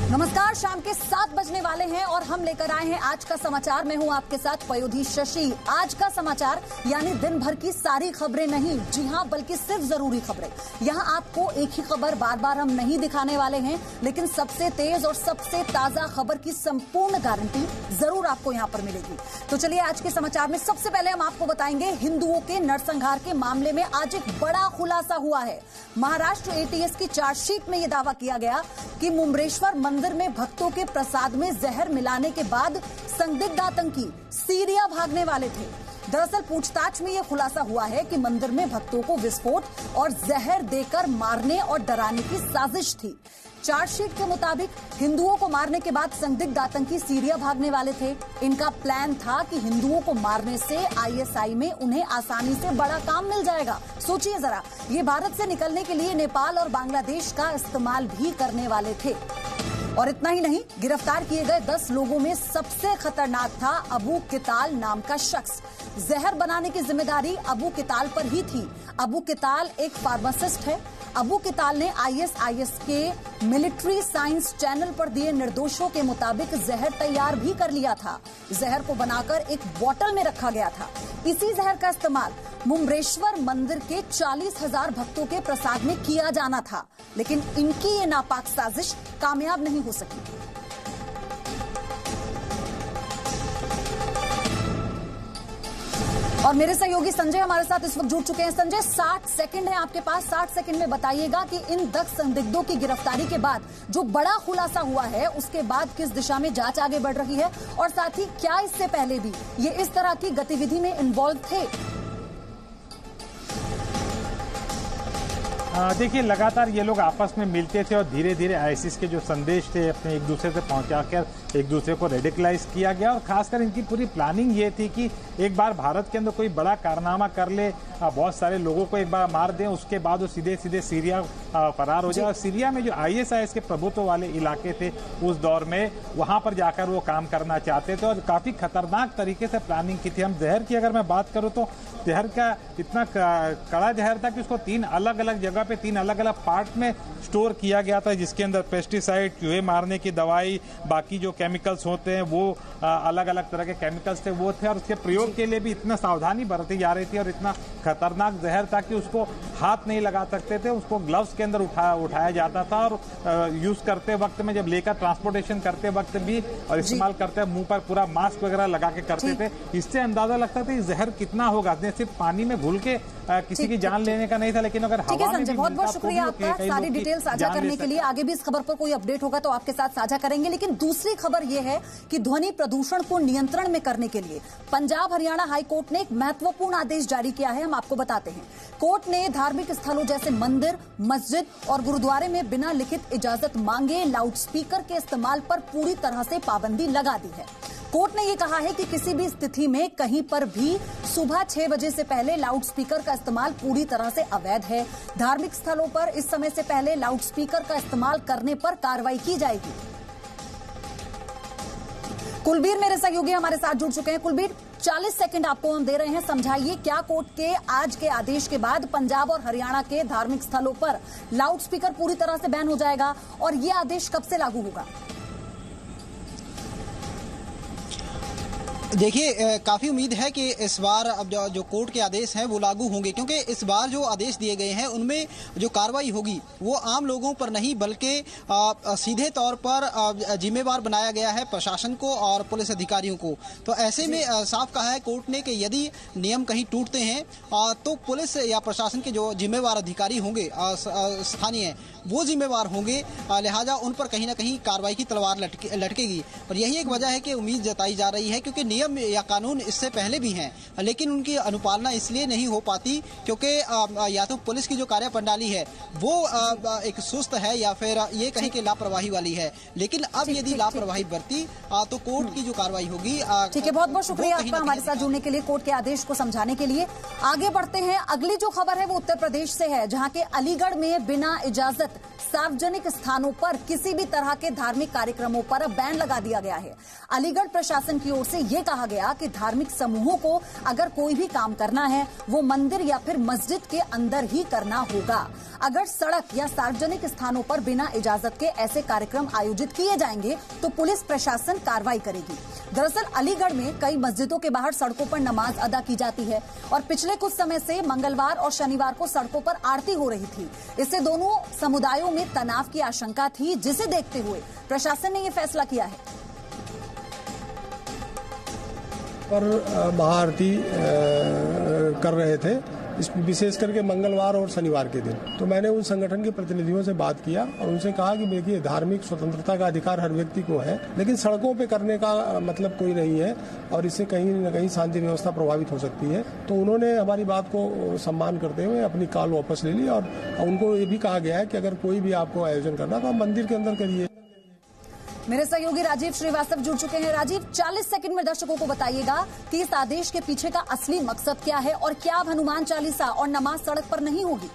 नमस्कार, शाम के 7 बजने वाले हैं और हम लेकर आए हैं आज का समाचार। मैं हूं आपके साथ पयोधी शशि। आज का समाचार यानी दिन भर की सारी खबरें नहीं, जी हां, बल्कि सिर्फ जरूरी खबरें। यहां आपको एक ही खबर बार बार हम नहीं दिखाने वाले हैं, लेकिन सबसे तेज और सबसे ताजा खबर की संपूर्ण गारंटी जरूर आपको यहां पर मिलेगी। तो चलिए आज के समाचार में सबसे पहले हम आपको बताएंगे हिंदुओं के नरसंहार के मामले में आज एक बड़ा खुलासा हुआ है। महाराष्ट्र एटीएस की चार्जशीट में यह दावा किया गया कि मुंबरेश्वर मंदिर में भक्तों के प्रसाद में जहर मिलाने के बाद संदिग्ध आतंकी सीरिया भागने वाले थे। दरअसल पूछताछ में यह खुलासा हुआ है कि मंदिर में भक्तों को विस्फोट और जहर देकर मारने और डराने की साजिश थी। चार्जशीट के मुताबिक हिंदुओं को मारने के बाद संदिग्ध आतंकी सीरिया भागने वाले थे। इनका प्लान था कि हिंदुओं को मारने से आईएसआई में उन्हें आसानी से बड़ा काम मिल जाएगा। सोचिए जरा, ये भारत से निकलने के लिए नेपाल और बांग्लादेश का इस्तेमाल भी करने वाले थे। और इतना ही नहीं, गिरफ्तार किए गए 10 लोगों में सबसे खतरनाक था अबू किताल नाम का शख्स। जहर बनाने की जिम्मेदारी अबू किताल पर ही थी। अबू किताल एक फार्मासिस्ट है। अबू किताल ने आईएसआईएस के मिलिट्री साइंस चैनल पर दिए निर्देशों के मुताबिक जहर तैयार भी कर लिया था। जहर को बनाकर एक बोतल में रखा गया था। इसी जहर का इस्तेमाल मुंबरेश्वर मंदिर के 40,000 भक्तों के प्रसाद में किया जाना था, लेकिन इनकी ये नापाक साजिश कामयाब नहीं हो सकी। और मेरे सहयोगी संजय हमारे साथ इस वक्त जुड़ चुके हैं। संजय, 60 सेकंड है आपके पास। 60 सेकंड में बताइएगा कि इन 10 संदिग्धों की गिरफ्तारी के बाद जो बड़ा खुलासा हुआ है, उसके बाद किस दिशा में जांच आगे बढ़ रही है, और साथ ही क्या इससे पहले भी ये इस तरह की गतिविधि में इन्वॉल्व थे? देखिए, लगातार ये लोग आपस में मिलते थे और धीरे धीरे आईसिस के जो संदेश थे अपने एक दूसरे से पहुंचाकर एक दूसरे को रेडिकलाइज किया गया। और खासकर इनकी पूरी प्लानिंग ये थी कि एक बार भारत के अंदर कोई बड़ा कारनामा कर ले, बहुत सारे लोगों को एक बार मार दें, उसके बाद वो सीधे सीधे सीरिया फरार हो जाए। और सीरिया में जो आईएसआईएस के प्रभुत्व वाले इलाके थे उस दौर में, वहां पर जाकर वो काम करना चाहते थे और काफी खतरनाक तरीके से प्लानिंग की थी। हम जहर की अगर मैं बात करूं तो जहर का इतना कड़ा जहर था कि उसको 3 अलग अलग जगह पे 3 अलग अलग पार्ट में स्टोर किया गया था, जिसके अंदर पेस्टिसाइड, चूहे मारने की दवाई, बाकी जो केमिकल्स होते हैं वो अलग अलग तरह के केमिकल्स थे वो थे। और उसके प्रयोग के लिए भी इतना सावधानी बरती जा रही थी और इतना खतरनाक जहर था कि उसको हाथ नहीं लगा सकते थे, उसको ग्लव्स के अंदर उठाया जाता था। और यूज करते वक्त में, जब लेकर ट्रांसपोर्टेशन करते वक्त भी और इस्तेमाल करते मुंह पर पूरा मास्क वगैरह लगा के करते थे। इससे अंदाजा लगता था जहर कितना होगा। सिर्फ पानी में घुल के किसी की जान लेने का नहीं था, लेकिन अगर हवा में भी बहुत बहुत शुक्रिया आपका सारी डिटेल साझा करने के लिए। आगे भी इस खबर पर कोई अपडेट होगा तो आपके साथ साझा करेंगे। लेकिन दूसरी खबर यह है कि ध्वनि प्रदूषण को नियंत्रण में करने के लिए पंजाब हरियाणा हाईकोर्ट ने एक महत्वपूर्ण आदेश जारी किया है। हम आपको बताते हैं। कोर्ट ने धार्मिक स्थलों जैसे मंदिर, मस्जिद और गुरुद्वारे में बिना लिखित इजाजत मांगे लाउडस्पीकर के इस्तेमाल पर पूरी तरह से पाबंदी लगा दी है। कोर्ट ने यह कहा है कि किसी भी स्थिति में कहीं पर भी सुबह 6 बजे से पहले लाउडस्पीकर का इस्तेमाल पूरी तरह से अवैध है। धार्मिक स्थलों पर इस समय से पहले लाउडस्पीकर का इस्तेमाल करने पर कार्रवाई की जाएगी। कुलबीर मेरे सहयोगी हमारे साथ जुड़ चुके हैं। कुलबीर, 40 सेकंड आपको हम दे रहे हैं, समझाइए क्या कोर्ट के आज के आदेश के बाद पंजाब और हरियाणा के धार्मिक स्थलों पर लाउडस्पीकर पूरी तरह से बैन हो जाएगा और यह आदेश कब से लागू होगा? देखिए, काफ़ी उम्मीद है कि इस बार अब जो कोर्ट के आदेश हैं वो लागू होंगे, क्योंकि इस बार जो आदेश दिए गए हैं उनमें जो कार्रवाई होगी वो आम लोगों पर नहीं बल्कि सीधे तौर पर जिम्मेवार बनाया गया है प्रशासन को और पुलिस अधिकारियों को। तो ऐसे में साफ कहा है कोर्ट ने कि यदि नियम कहीं टूटते हैं तो पुलिस या प्रशासन के जो जिम्मेवार अधिकारी होंगे स्थानीय, वो जिम्मेवार होंगे, लिहाजा उन पर कहीं ना कहीं कार्रवाई की तलवार लटकेगी। और यही एक वजह है कि उम्मीद जताई जा रही है, क्योंकि नियम या कानून इससे पहले भी हैं, लेकिन उनकी अनुपालना इसलिए नहीं हो पाती क्योंकि या तो पुलिस की जो कार्यप्रणाली है वो एक सुस्त है या फिर ये कहीं कि लापरवाही वाली है। लेकिन अब यदि लापरवाही बरती तो कोर्ट की जो कार्रवाई होगी। ठीक है, बहुत बहुत शुक्रिया आपका हमारे साथ जुड़ने के लिए, कोर्ट के आदेश को समझाने के लिए। आगे बढ़ते हैं। अगली जो खबर है वो उत्तर प्रदेश से है, जहां के अलीगढ़ में बिना इजाजत सार्वजनिक स्थानों पर किसी भी तरह के धार्मिक कार्यक्रमों पर अब बैन लगा दिया गया है। अलीगढ़ प्रशासन की ओर से यह कहा गया कि धार्मिक समूहों को अगर कोई भी काम करना है वो मंदिर या फिर मस्जिद के अंदर ही करना होगा। अगर सड़क या सार्वजनिक स्थानों पर बिना इजाजत के ऐसे कार्यक्रम आयोजित किए जाएंगे तो पुलिस प्रशासन कार्रवाई करेगी। दरअसल अलीगढ़ में कई मस्जिदों के बाहर सड़कों पर नमाज अदा की जाती है और पिछले कुछ समय से मंगलवार और शनिवार को सड़कों पर आरती हो रही थी। इससे दोनों समुदायों में तनाव की आशंका थी, जिसे देखते हुए प्रशासन ने यह फैसला किया है। पर महाआरती कर रहे थे, विशेष करके मंगलवार और शनिवार के दिन। तो मैंने उन संगठन के प्रतिनिधियों से बात किया और उनसे कहा कि देखिए, धार्मिक स्वतंत्रता का अधिकार हर व्यक्ति को है, लेकिन सड़कों पे करने का मतलब कोई नहीं है और इससे कहीं न कहीं शांति व्यवस्था प्रभावित हो सकती है। तो उन्होंने हमारी बात को सम्मान करते हुए अपनी कॉल वापस ले ली और उनको ये भी कहा गया है कि अगर कोई भी आपको आयोजन करना तो आप मंदिर के अंदर करिए। मेरे सहयोगी राजीव श्रीवास्तव जुड़ चुके हैं। राजीव, 40 सेकंड में दर्शकों को बताइएगा कि इस आदेश के पीछे का असली मकसद क्या है और क्या अब हनुमान चालीसा और नमाज सड़क पर नहीं होगी?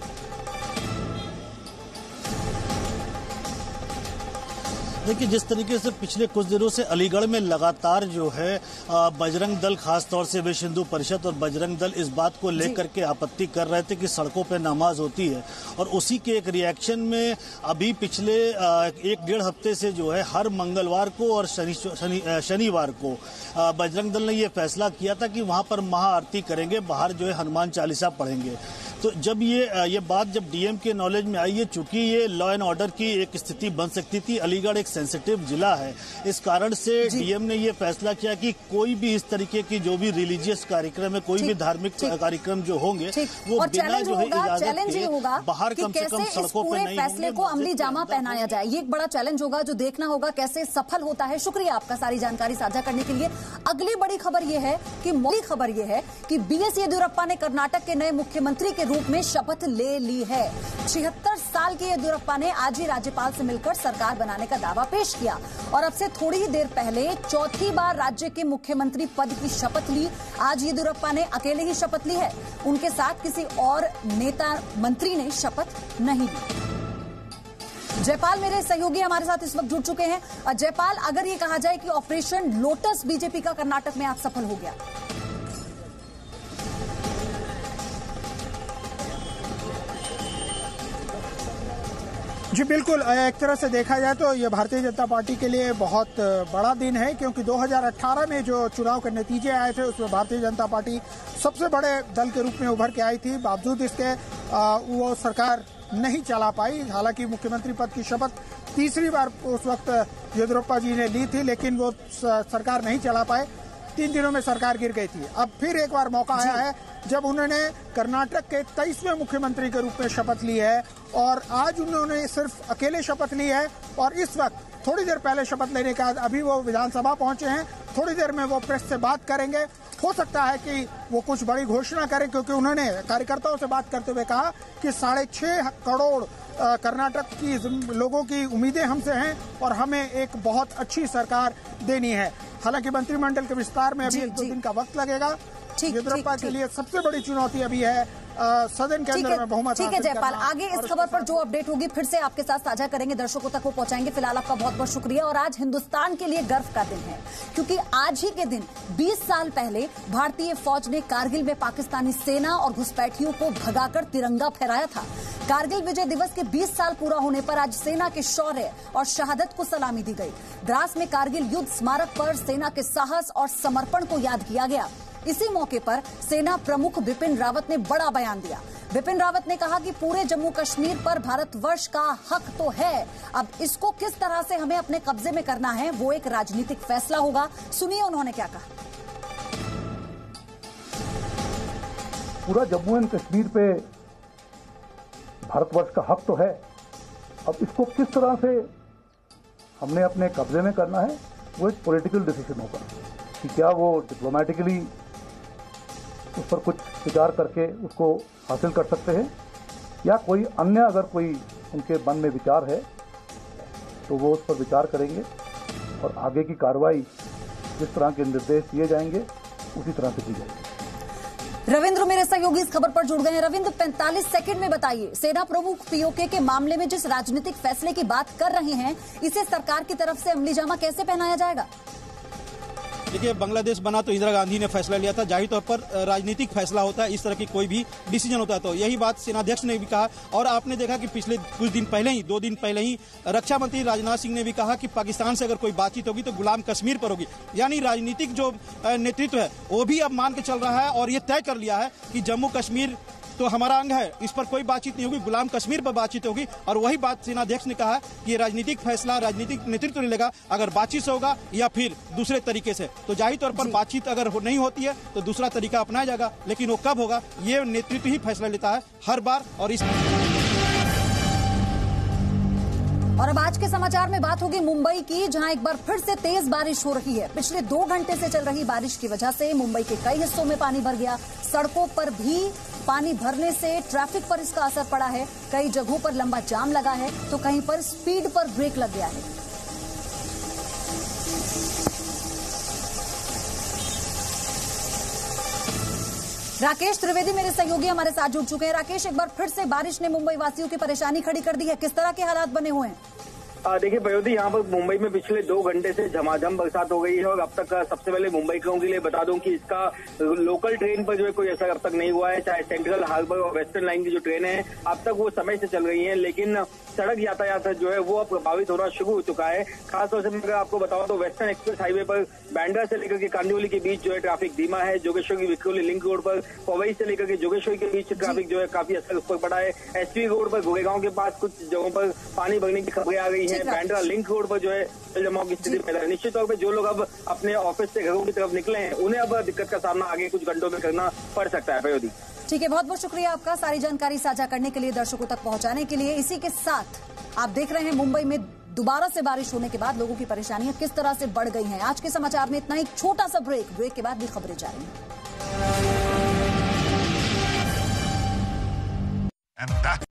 देखिए, जिस तरीके से पिछले कुछ दिनों से अलीगढ़ में लगातार जो है बजरंग दल, खासतौर से विश्व हिंदू परिषद और बजरंग दल इस बात को लेकर के आपत्ति कर रहे थे कि सड़कों पे नमाज होती है, और उसी के एक रिएक्शन में अभी पिछले 1-1.5 हफ्ते से जो है हर मंगलवार को और शनिवार को बजरंग दल ने ये फैसला किया था कि वहां पर महाआरती करेंगे, बाहर जो है हनुमान चालीसा पढ़ेंगे। तो जब ये बात जब डीएम के नॉलेज में आई है, चूंकि ये लॉ एंड ऑर्डर की एक स्थिति बन सकती थी, अलीगढ़ एक सेंसिटिव जिला है, इस कारण से डीएम ने ये फैसला किया कि कोई भी इस तरीके की जो भी रिलीजियस कार्यक्रम है, कोई भी धार्मिक कार्यक्रम जो होंगे वो बिना जो है इजाजत के बाहर कम से कम सड़कों पर नहीं फैसले को अमली जामा पहनाया जाए। ये एक बड़ा चैलेंज होगा जो देखना होगा कैसे सफल होता है। शुक्रिया आपका सारी जानकारी साझा करने के लिए। अगली बड़ी खबर यह है कि बीएस येदियुरप्पा ने कर्नाटक के नए मुख्यमंत्री के रूप में शपथ ले ली है। 76 साल के येदियुरप्पा ने आज ही राज्यपाल से मिलकर सरकार बनाने का दावा पेश किया और अब से थोड़ी ही देर पहले चौथी बार राज्य के मुख्यमंत्री पद की शपथ ली। आज येदियुरप्पा ने अकेले ही शपथ ली है, उनके साथ किसी और नेता मंत्री ने शपथ नहीं ली। जयपाल मेरे सहयोगी हमारे साथ इस वक्त जुड़ चुके हैं। जयपाल, अगर ये कहा जाए कि ऑपरेशन लोटस बीजेपी का कर्नाटक में आज सफल हो गया, जी बिल्कुल, एक तरह से देखा जाए तो ये भारतीय जनता पार्टी के लिए बहुत बड़ा दिन है, क्योंकि 2018 में जो चुनाव के नतीजे आए थे उसमें भारतीय जनता पार्टी सबसे बड़े दल के रूप में उभर के आई थी। बावजूद इसके वो सरकार नहीं चला पाई। हालांकि मुख्यमंत्री पद की शपथ तीसरी बार उस वक्त येदियुरप्पा जी ने ली थी, लेकिन वो सरकार नहीं चला पाए। 3 दिनों में सरकार गिर गई थी। अब फिर एक बार मौका आया है जब उन्होंने कर्नाटक के 23वें मुख्यमंत्री के रूप में शपथ ली है और आज उन्होंने सिर्फ अकेले शपथ ली है और इस वक्त थोड़ी देर पहले शपथ लेने के बाद अभी वो विधानसभा पहुंचे हैं। थोड़ी देर में वो प्रेस से बात करेंगे। हो सकता है कि वो कुछ बड़ी घोषणा करें, क्योंकि उन्होंने कार्यकर्ताओं से बात करते हुए कहा कि 6.5 करोड़ कर्नाटक की लोगों की उम्मीदें हमसे हैं और हमें एक बहुत अच्छी सरकार देनी है। हालांकि मंत्रिमंडल के विस्तार में अभी 1-2 दिन का वक्त लगेगा। येदियुरप्पा के लिए सबसे बड़ी चुनौती अभी है सदन के अंदर में बहुमत। ठीक है जयपाल, आगे इस खबर पर जो अपडेट होगी फिर से आपके साथ साझा करेंगे, दर्शकों तक वो पहुंचाएंगे। फिलहाल आपका बहुत बहुत शुक्रिया। और आज हिंदुस्तान के लिए गर्व का दिन है, क्योंकि आज ही के दिन 20 साल पहले भारतीय फौज ने कारगिल में पाकिस्तानी सेना और घुसपैठियों को भगाकर तिरंगा फहराया था। कारगिल विजय दिवस के 20 साल पूरा होने पर आज सेना के शौर्य और शहादत को सलामी दी गई। द्रास में कारगिल युद्ध स्मारक पर सेना के साहस और समर्पण को याद किया गया। इसी मौके पर सेना प्रमुख बिपिन रावत ने बड़ा बयान दिया। बिपिन रावत ने कहा कि पूरे जम्मू कश्मीर पर भारतवर्ष का हक तो है, अब इसको किस तरह से हमें अपने कब्जे में करना है वो एक राजनीतिक फैसला होगा। सुनिए उन्होंने क्या कहा। पूरा जम्मू एंड कश्मीर पे भारतवर्ष का हक तो है, अब इसको किस तरह से हमने अपने कब्जे में करना है वो एक पॉलिटिकल डिसीजन होगा कि क्या वो डिप्लोमेटिकली उस पर कुछ विचार करके उसको हासिल कर सकते हैं, या कोई अन्य अगर कोई उनके मन में विचार है तो वो उस पर विचार करेंगे और आगे की कार्रवाई जिस तरह के निर्देश दिए जाएंगे उसी तरह से की जाएगी। रविंद्र मेरे सहयोगी इस खबर पर जुड़ गए हैं। रविंद्र, 45 सेकंड में बताइए, सेना प्रमुख पीओके के मामले में जिस राजनीतिक फैसले की बात कर रहे हैं, इसे सरकार की तरफ से अमली जामा कैसे पहनाया जाएगा? देखिए, बांग्लादेश बना तो इंदिरा गांधी ने फैसला लिया था। जाहिर तौर पर राजनीतिक फैसला होता है, इस तरह की कोई भी डिसीजन होता है, तो यही बात सेनाध्यक्ष ने भी कहा। और आपने देखा कि पिछले कुछ दिन पहले ही, 2 दिन पहले ही रक्षा मंत्री राजनाथ सिंह ने भी कहा कि पाकिस्तान से अगर कोई बातचीत होगी तो गुलाम कश्मीर पर होगी। यानी राजनीतिक जो नेतृत्व है वो भी अब मान के चल रहा है और ये तय कर लिया है कि जम्मू कश्मीर तो हमारा अंग है, इस पर कोई बातचीत नहीं होगी, गुलाम कश्मीर पर बातचीत होगी। और वही बात सेनाध्यक्ष ने कहा कि राजनीतिक फैसला राजनीतिक नेतृत्व लेगा, अगर बातचीत से होगा या फिर दूसरे तरीके से। तो जाहिर तौर पर बातचीत अगर नहीं होती है तो दूसरा तरीका अपनाया जाएगा, लेकिन वो कब होगा ये नेतृत्व ही फैसला लेता है हर बार। और अब आज के समाचार में बात होगी मुंबई की, जहां एक बार फिर से तेज बारिश हो रही है। पिछले 2 घंटे से चल रही बारिश की वजह से मुंबई के कई हिस्सों में पानी भर गया। सड़कों पर भी पानी भरने से ट्रैफिक पर इसका असर पड़ा है। कई जगहों पर लंबा जाम लगा है तो कहीं पर स्पीड पर ब्रेक लग गया है। राकेश त्रिवेदी मेरे सहयोगी हमारे साथ जुड़ चुके हैं। राकेश, एक बार फिर से बारिश ने मुंबई वासियों की परेशानी खड़ी कर दी है, किस तरह के हालात बने हुए हैं? देखिए पयोधी, यहाँ पर मुंबई में पिछले 2 घंटे से झमाझम बरसात हो गई है और अब तक सबसे पहले मुंबई के लिए बता दूं कि इसका लोकल ट्रेन पर जो है कोई असर अब तक नहीं हुआ है। चाहे सेंट्रल हार्बर और वेस्टर्न लाइन की जो ट्रेन है अब तक वो समय से चल रही है, लेकिन सड़क यातायात जो है वो अब प्रभावित होना शुरू हो चुका है। खासतौर से मैं अगर आपको बताऊं तो वेस्टर्न एक्सप्रेस हाईवे पर बांद्रा से लेकर के कांदिवली के बीच जो है ट्रैफिक धीमा है। जोगेश्वरी विक्रोली लिंक रोड पर पवई से लेकर के जोगेश्वरी के बीच ट्रैफिक जो है काफी असर उस पर पड़ा है। एसवी रोड पर गोरेगांव के पास कुछ जगहों पर पानी भरने की खबरें आ गई है। बांद्रा लिंक रोड पर जो है जमाव की स्थिति पैदा है। निश्चित तौर पर जो लोग अब अपने ऑफिस से घरों की तरफ निकले हैं उन्हें अब दिक्कत का सामना आगे कुछ घंटों में करना पड़ सकता है। पयोधी, ठीक है, बहुत बहुत शुक्रिया आपका सारी जानकारी साझा करने के लिए, दर्शकों तक पहुंचाने के लिए। इसी के साथ आप देख रहे हैं मुंबई में दोबारा से बारिश होने के बाद लोगों की परेशानियां किस तरह से बढ़ गई हैं। आज के समाचार में इतना ही, छोटा सा ब्रेक के बाद भी खबरें जारी हैं।